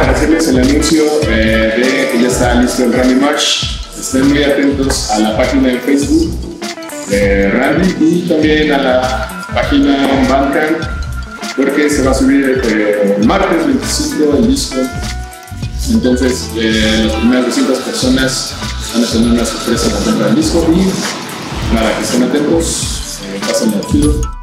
hacerles el anuncio de que ya está listo el Randy March. Estén muy atentos a la página de Facebook de Randy y también a la página Bandcamp, porque se va a subir el martes 25 el disco. Entonces, las primeras 200 personas van a tener una sorpresa con el disco y nada, que estén atentos, pasen el chido.